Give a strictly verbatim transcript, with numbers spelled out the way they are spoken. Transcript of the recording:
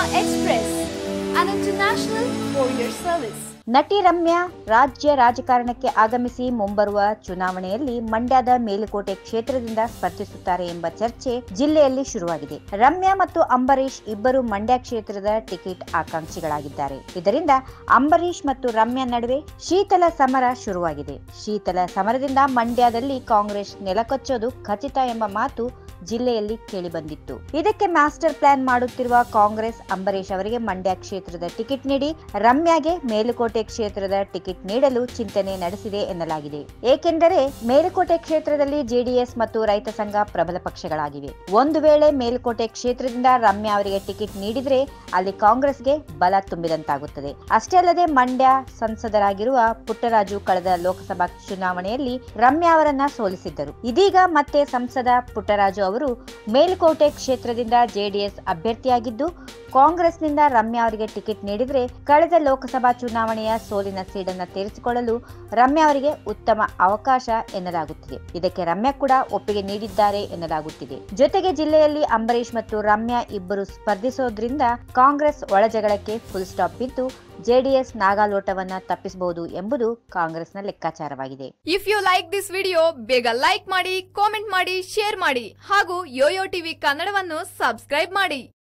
Express, an international courier service. ನಟಿ ರಮ್ಯಾ ರಾಜ್ಯ ರಾಜಕಾರಣಕ್ಕೆ ಆಗಮಿಸಿ ಮುಂಬರುವ ಚುನಾವಣೆಯಲ್ಲಿ ಮಂಡ್ಯದ ಮೇಲುಕೋಟೆ ಕ್ಷೇತ್ರದಿಂದ ಸ್ಪರ್ಧಿಸುತ್ತಾರೆ ಎಂಬ ಚರ್ಚೆ ಜಿಲ್ಲೆಯಲ್ಲಿ ಶುರುವಾಗಿದೆ. ರಮ್ಯಾ ಮತ್ತು ಅಂಬರೀಶ್ ಇಬ್ಬರು ಮಂಡ್ಯ ಕ್ಷೇತ್ರದ ಟಿಕೆಟ್ ಆಕಾಂಕ್ಷಿಗಳಾಗಿದ್ದಾರೆ. ಇದರಿಂದ ಅಂಬರೀಶ್ ಮತ್ತು ರಮ್ಯಾ ನಡುವೆ ಶೀತಲ ಸಮರ ಶುರುವಾಗಿದೆ. ಶೀತಲ ಸಮರದಿಂದ ಮಂಡ್ಯದಲ್ಲಿ ಕಾಂಗ್ರೆಸ್ ನೆಲಕಚ್ಚೋದು ಖಚಿತ ಎಂಬ ಮಾತು ಜಿಲ್ಲೆಯಲ್ಲಿ ಕೇಳಿಬಂದಿತ್ತು. ಇದಕ್ಕೆ ಮಾಸ್ಟರ್ ಪ್ಲಾನ್ ಮಾಡುತ್ತಿರುವ ಕಾಂಗ್ರೆಸ್ ಅಂಬರೀಶ್ ಅವರಿಗೆ ಮಂಡ್ಯ ಕ್ಷೇತ್ರದ ಟಿಕೆಟ್ ನೀಡಿ ರಮ್ಯಾಗೆ ಮೇಲುಕೋಟೆ ಕ್ಷೇತ್ರದ ಟಿಕೆಟ್ ನೀಡಲು ಚಿಂತನೆ ನಡೆಸಿದೆ ಎನ್ನಲಾಗಿದೆ. ಏಕೆಂದರೆ ಮೇಲುಕೋಟೆ ಕ್ಷೇತ್ರದಲ್ಲಿ ಜೆಡಿಎಸ್ ಮತ್ತು ರೈತ ಸಂಘ ಪ್ರಬಲ ಪಕ್ಷಗಳಾಗಿವೆ. ಒಂದು ವೇಳೆ ಮೇಲುಕೋಟೆ ಕ್ಷೇತ್ರದಿಂದ ರಮ್ಯಾ ಅವರಿಗೆ ಟಿಕೆಟ್ ನೀಡಿದ್ರೆ ಅಲ್ಲಿ ಕಾಂಗ್ರೆಸ್ಗೆ ಬಲ ತುಂಬಿದಂತಾಗುತ್ತದೆ. ಅಷ್ಟೇ ಅಲ್ಲದೆ ಮಂಡ್ಯ ಸಂಸದರಾಗಿರುವ ಪುಟ್ಟರಾಜು ಕಳೆದ ಲೋಕಸಭಾ ಚುನಾವಣೆಯಲ್ಲಿ ರಮ್ಯಾ ಅವರನ್ನ ಸೋಲಿಸಿದ್ದರು. ಇದೀಗ ಮತ್ತೆ ಸಂಸದ ಪುಟ್ಟರಾಜು ಅವರು ಮೇಲುಕೋಟೆ ಕ್ಷೇತ್ರದಿಂದ ಜೆಡಿಎಸ್ ಅಭ್ಯರ್ಥಿಯಾಗಿದ್ದು ಕಾಂಗ್ರೆಸ್ನಿಂದ ರಮ್ಯಾ ಅವರಿಗೆ ಟಿಕೆಟ್ ನೀಡಿದರೆ ಕಳೆದ ಲೋಕಸಭಾ ಚುನಾವಣೆಯ ಸೋಲಿನ ಸೀಡನ್ನು ತೀರಿಸಿಕೊಳ್ಳಲು ರಮ್ಯಾ ಅವರಿಗೆ ಉತ್ತಮ ಅವಕಾಶ ಎನ್ನಲಾಗುತ್ತಿದೆ. ಇದಕ್ಕೆ ರಮ್ಯಾ ಕೂಡ ಒಪ್ಪಿಗೆ ನೀಡಿದ್ದಾರೆ ಎನ್ನಲಾಗುತ್ತಿದೆ. ಜೊತೆಗೆ ಜಿಲ್ಲೆಯಲ್ಲಿ ಅಂಬರೀಶ್ ಮತ್ತು ರಮ್ಯಾ ಇಬ್ಬರು ಸ್ಪರ್ಧಿಸೋದ್ರಿಂದ ಕಾಂಗ್ರೆಸ್ ಒಳಜಗಳಕ್ಕೆ ಫುಲ್ ಸ್ಟಾಪ್ ಬಿದ್ದು ಜೆಡಿಎಸ್ ನಾಗಾಲೋಟವನ್ನ ತಪ್ಪಿಸಬಹುದು ಎಂಬುದು ಕಾಂಗ್ರೆಸ್ನ ಲೆಕ್ಕಾಚಾರವಾಗಿದೆ. If you like this video ಬೇಗ ಲೈಕ್ ಮಾಡಿ, ಕಾಮೆಂಟ್ ಮಾಡಿ, ಶೇರ್ ಮಾಡಿ ಹಾಗೂ ಯೋಯೋ ಟಿವಿ ಕನ್ನಡವನ್ನು ಸಬ್ಸ್ಕ್ರೈಬ್ ಮಾಡಿ.